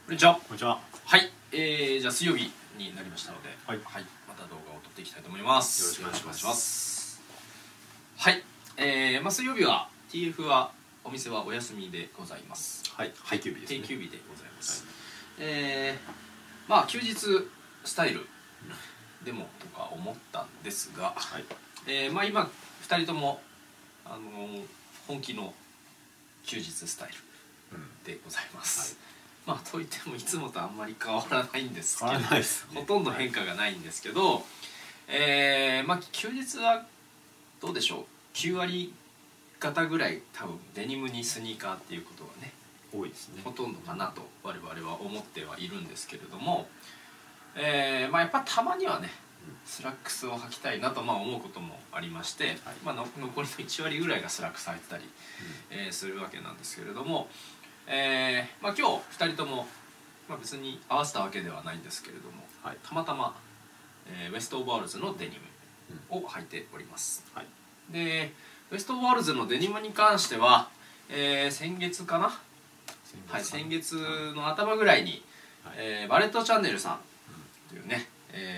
こんにちは。 こんにちは。 はい、じゃあ水曜日になりましたので、 はい、 また動画を撮っていきたいと思います。 よろしくお願いします。 はい、水曜日は TF はお店はお休みでございます。 はい、定休日ですね。 定休日でございます。休日スタイルでもとか思ったんですが、 はい、 今2人とも本気の休日スタイルでございます。といってもいつもとあんまり変わらないんですけど、ほとんど変化がないんですけど、休日はどうでしょう、9割方ぐらい多分デニムにスニーカーっていうことがね多いですね。 ほとんどかなと我々は思ってはいるんですけれども、やっぱたまにはねスラックスを履きたいなと思うこともありまして、残りの1割ぐらいがスラックス履いてたり、するわけなんですけれども、今日2人とも、別に合わせたわけではないんですけれども、たまたま、ウエストオーバーオールズのデニムを履いております。でウエストオーバーオールズのデニムに関しては、先月かな、先月の頭ぐらいに、バレットチャンネルさんというね、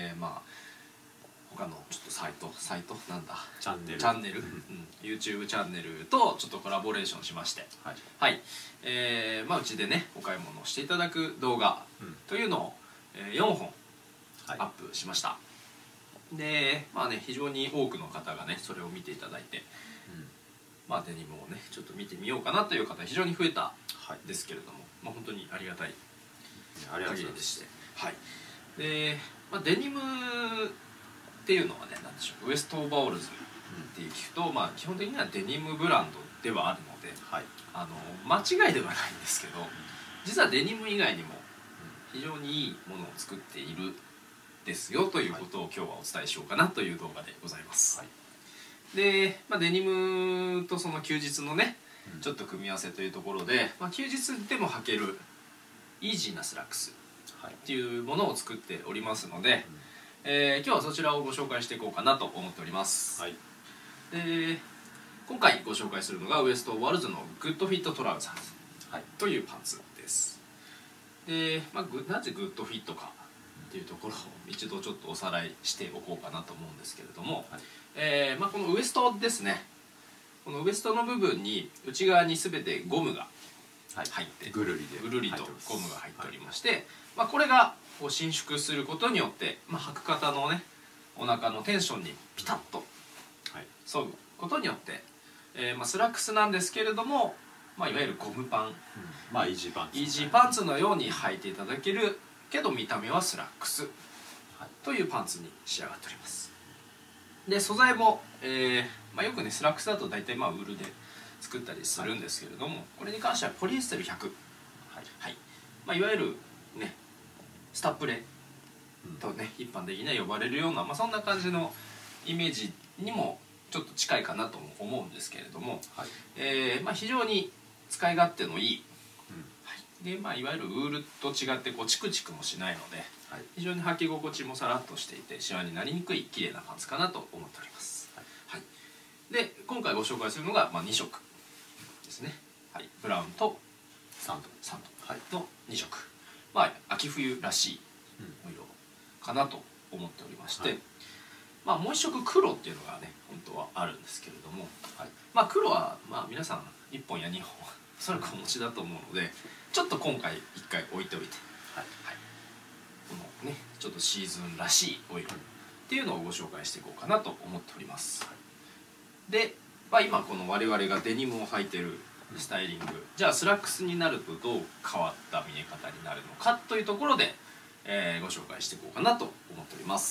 他のちょっとサイトなんだチャンネル、YouTube チャンネルとちょっとコラボレーションしまして、うちでねお買い物をしていただく動画というのを、4本アップしました。で非常に多くの方がねそれを見ていただいて、デニムをねちょっと見てみようかなという方非常に増えたんですけれども、本当にありがたい限りでして、でデニムっていうのはね、なんでしょう、ウエストオーバーオールズって聞くと、基本的にはデニムブランドではあるので、間違いではないんですけど、実はデニム以外にも非常にいいものを作っているですよということを今日はお伝えしようかなという動画でございます。で、デニムとその休日のねちょっと組み合わせというところで、休日でも履けるイージーなスラックスっていうものを作っておりますので、今日はそちらをご紹介していこうかなと思っております。で今回ご紹介するのがウエストオーバーオールズのグッドフィットトラウザーズというパンツです。で、なぜグッドフィットかっていうところを一度ちょっとおさらいしておこうかなと思うんですけれども、このウエストですね、このウエストの部分に内側に全てゴムが入ってぐるりとゴムが入っておりまして、これがこう伸縮することによって、履く方のねお腹のテンションにピタッと沿うことによって、スラックスなんですけれども、いわゆるゴムパン、 イージーパンツのように履いていただけるけど見た目はスラックスというパンツに仕上がっております。で素材も、よくねスラックスだと大体ウールで作ったりするんですけれども、これに関してはポリエステル100、いわゆるねスタップレとね一般的には呼ばれるような、そんな感じのイメージにもちょっと近いかなと思うんですけれども、非常に使い勝手のいい、でいわゆるウールと違ってこうチクチクもしないので、非常に履き心地もさらっとしていてシワになりにくい綺麗なパンツかなと思っております。で今回ご紹介するのが、2色ですね。ブラウンとサンドの2色、秋冬らしいお色かなと思っておりまして、もう一色黒っていうのがね本当はあるんですけれども、黒は皆さん1本や2本おそらくお持ちだと思うので、ちょっと今回1回置いておいて、このねちょっとシーズンらしいお色っていうのをご紹介していこうかなと思っております。で、今この我々がデニムを履いてるスタイリング、じゃあスラックスになるとどう変わった見え方になるのかというところで、ご紹介していこうかなと思っております。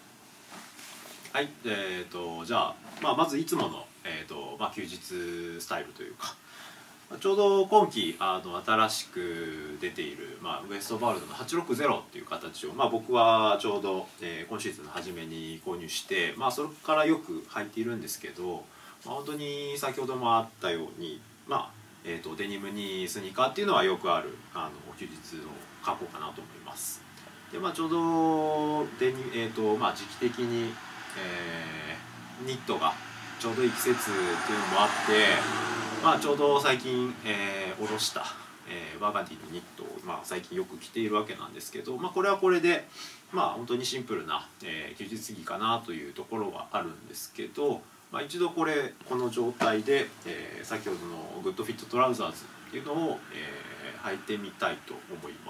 じゃあ、まずいつもの、休日スタイルというか、ちょうど今期新しく出ている、ウエストオーバーオールズの860っていう形を、僕はちょうど、今シーズンの初めに購入して、それからよく履いているんですけど、本当に先ほどもあったように、デニムにスニーカーっていうのはよくある休日の格好かなと思います。でちょうど時期的に、ニットがちょうどいい季節っていうのもあって、ちょうど最近、下ろしたバーガンディのニットを、最近よく着ているわけなんですけど、これはこれで本当にシンプルな、休日着かなというところはあるんですけど、一度この状態で、先ほどのグッドフィットトラウザーズっていうのを、履いてみたいと思います。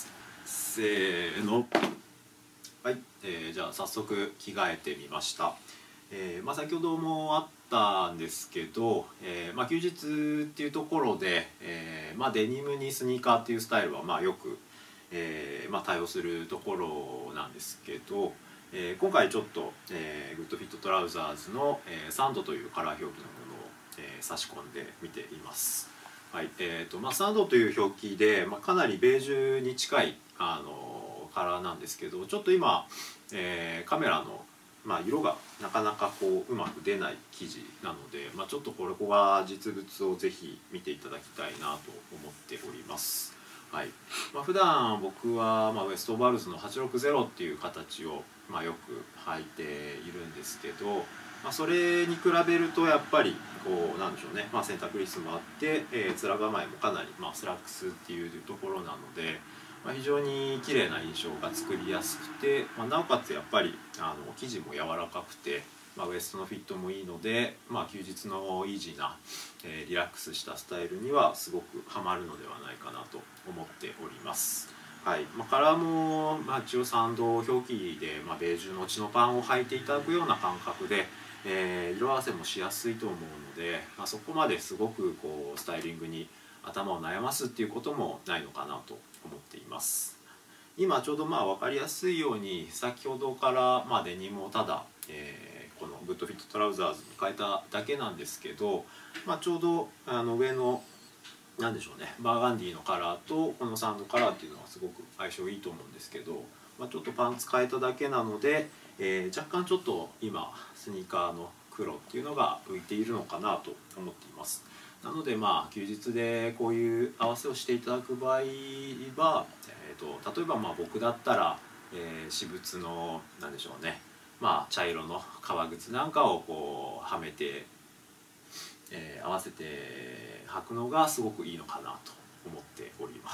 せーの。はい、じゃあ早速着替えてみました。先ほどもあったんですけど、休日っていうところで、デニムにスニーカーっていうスタイルはよく、対応するところなんですけど、今回ちょっと、グッドフィットトラウザーズの、サンドというカラー表記のものを、差し込んでみています。はい、サンドという表記で、かなりベージュに近いカラーなんですけど、ちょっと今、カメラの色がなかなかうまく出ない生地なので、ちょっとここが実物をぜひ見ていただきたいなと思っております。はい、普段僕は、ウエストオーバールズの860っていう形を、よく履いているんですけど、それに比べるとやっぱりなんでしょうね、洗濯リスもあって、面構えもかなり、スラックスっていうところなので、非常に綺麗な印象が作りやすくて、なおかつやっぱり生地も柔らかくて、ウエストのフィットもいいので、休日のイージーな、リラックスしたスタイルにはすごくハマるのではないかなと思っております。はい、カラーも、一応サンド表記で、ベージュのチノパンを履いていただくような感覚で、色合わせもしやすいと思うので、そこまですごくスタイリングに頭を悩ますっていうこともないのかなと思っています。今ちょうど分かりやすいように先ほどからデニムをただ、このグッドフィットトラウザーズに変えただけなんですけど、ちょうど上のなんでしょうね、バーガンディのカラーとこのサンドカラーっていうのはすごく相性いいと思うんですけど、ちょっとパンツ変えただけなので、若干ちょっと今スニーカーの黒っていうのが浮いているのかなと思っています。なので休日でこういう合わせをしていただく場合は、例えば僕だったら、私物のなんでしょうね、茶色の革靴なんかをはめて、合わせて履くのがすごくいいのかなと思っております。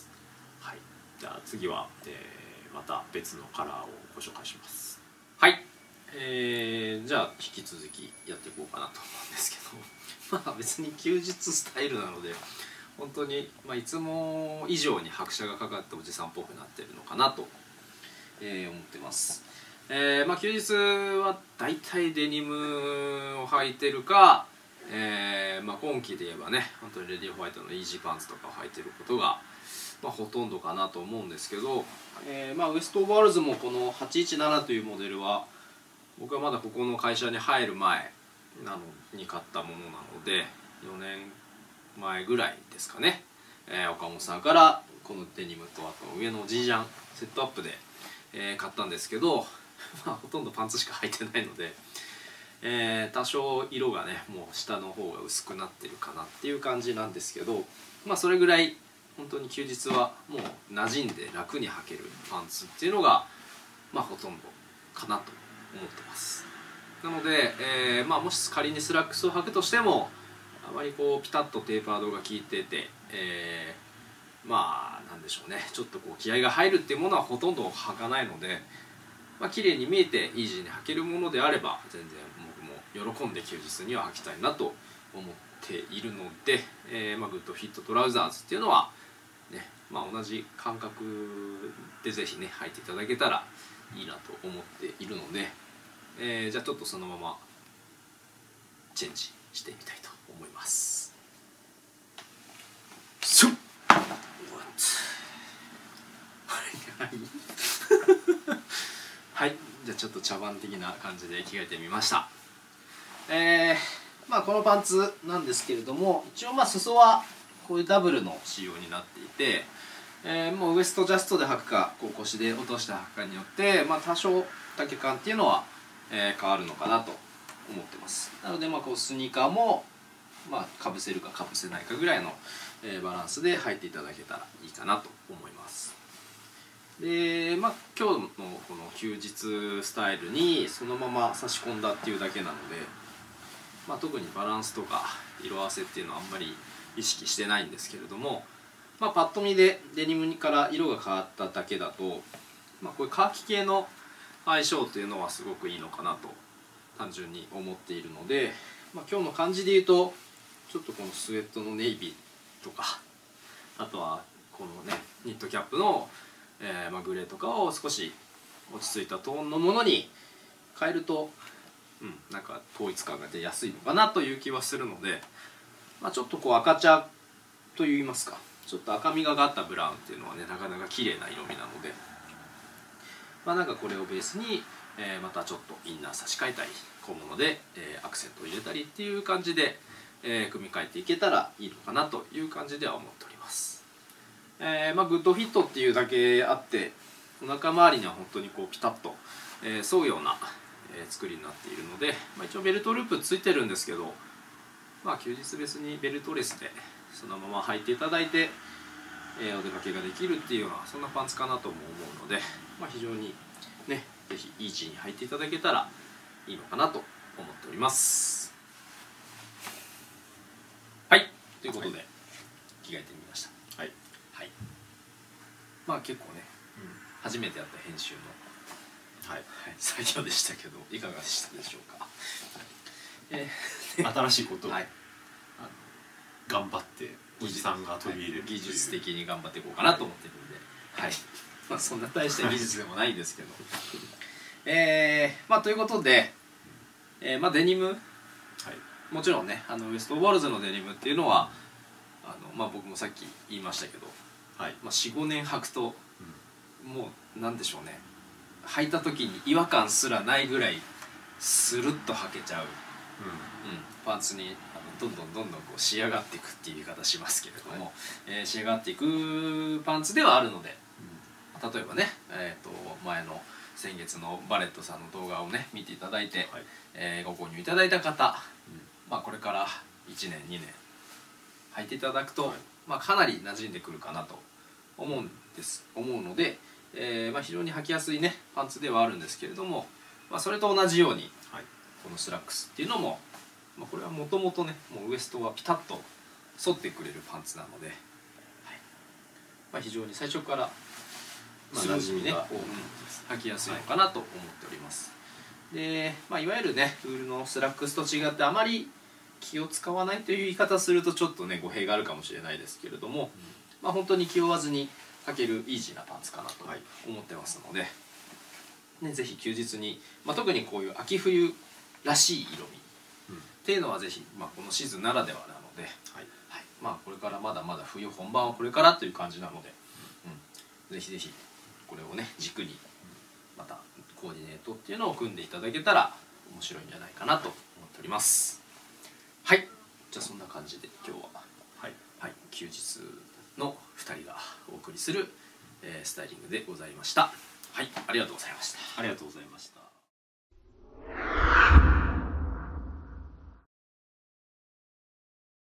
はい、じゃあ次は、また別のカラーをご紹介します。 はい、じゃあ引き続きやっていこうかなと思うんですけど別に休日スタイルなので本当に、いつも以上に拍車がかかっておじさんっぽくなってるのかなと、思ってます。休日はだいたいデニムを履いてるか、今季で言えばね本当にレディーホワイトのイージーパンツとかを履いてることが、ほとんどかなと思うんですけど、ウエストオーバールズもこの817というモデルは僕はまだここの会社に入る前なのに買ったものなので4年前ぐらいですかね、岡本さんからこのデニムとあと上のジージャンセットアップで、買ったんですけどほとんどパンツしか履いてないので、多少色がねもう下の方が薄くなってるかなっていう感じなんですけど、それぐらい本当に休日はもう馴染んで楽に履けるパンツっていうのがほとんどかなと思ってます。なので、もし仮にスラックスを履くとしてもあまりピタッとテーパードが効いてて、なんでしょうね、ちょっと気合が入るっていうものはほとんど履かないので、綺麗に見えてイージーに履けるものであれば全然僕も喜んで休日には履きたいなと思っているので、グッドフィットトラウザーズっていうのはね、同じ感覚でぜひね履いていただけたらいいなと思っているので、じゃあちょっとそのままチェンジしてみたいと思います。はい、じゃあちょっと茶番的な感じで着替えてみました。このパンツなんですけれども、一応裾はこういうダブルの仕様になっていて、もうウエストジャストで履くか腰で落として履くかによって、多少丈感っていうのは、変わるのかなと思ってます。なのでスニーカーもかぶせるかかぶせないかぐらいの、バランスで履いていただけたらいいかなと思います。で今日のこの休日スタイルにそのまま差し込んだっていうだけなので、特にバランスとか色合わせっていうのはあんまり意識してないんですけれども、 まあ、パッと見でデニムから色が変わっただけだと、まあ、こういうカーキ系の相性っていうのはすごくいいのかなと単純に思っているので、まあ、今日の感じで言うとちょっとこのスウェットのネイビーとか、あとはこのねニットキャップの、まあ、グレーとかを少し落ち着いたトーンのものに変えると、なんか統一感が出やすいのかなという気はするので、まあ、ちょっとこう赤茶といいますか、ちょっと赤みがかったブラウンっていうのはねなかなか綺麗な色味なので、まあ、なんかこれをベースに、またちょっとインナー差し替えたり小物で、アクセントを入れたりっていう感じで、組み替えていけたらいいのかなという感じでは思っております。まあ、グッドフィットっていうだけあってお腹周りには本当にこうピタッと、沿うような、作りになっているので、まあ、一応ベルトループついてるんですけど、まあ、休日別にベルトレスでそのまま履いていただいて、お出かけができるっていうようなそんなパンツかなとも思うので、まあ、非常にね是非イージーに履いていただけたらいいのかなと思っております。はい、ということで、着替えてみました。はい、はい、まあ結構ね、初めてやった編集の、作業でしたけどいかがでしたでしょうか。 新しいことを、頑張っておじさんが取り入れる、 技術的に頑張っていこうかなと思ってるので、まあそんな大した技術でもないんですけどまあということで、まあデニム、もちろんねウエストボールズのデニムっていうのはまあ僕もさっき言いましたけど、まあ、45年履くと、もうなんでしょうね、履いた時に違和感すらないぐらいスルッと履けちゃう、パンツにどんどんこう仕上がっていくっていう言い方しますけれども、仕上がっていくパンツではあるので、例えばね、前の先月のバレットさんの動画をね見ていただいて、ご購入いただいた方、まあ、これから1年2年履いていただくと、まあ、かなり馴染んでくるかなと思うので、まあ、非常に履きやすいねパンツではあるんですけれども、まあ、それと同じように、このスラックスっていうのも、まあ、これはもともとねもうウエストはピタッと沿ってくれるパンツなので、まあ、非常に最初からスムーズにね履きやすいのかなと思っております。で、まあ、いわゆるねウールのスラックスと違ってあまり気を使わないという言い方するとちょっとね語弊があるかもしれないですけれども、まあ、本当に気負わずに履けるイージーなパンツかなと思ってますので、ね、ぜひ休日に、まあ、特にこういう秋冬らしい色味っていうのはぜひ、まあ、このシーズンならではなので、まあ、これからまだまだ冬本番はこれからという感じなので、ぜひぜひこれをね軸にまたコーディネートっていうのを組んでいただけたら面白いんじゃないかなと思っております。はい、じゃあそんな感じで今日は、休日の2人がお送りする、スタイリングでございました。はい、ありがとうございました。 ありがとうございました。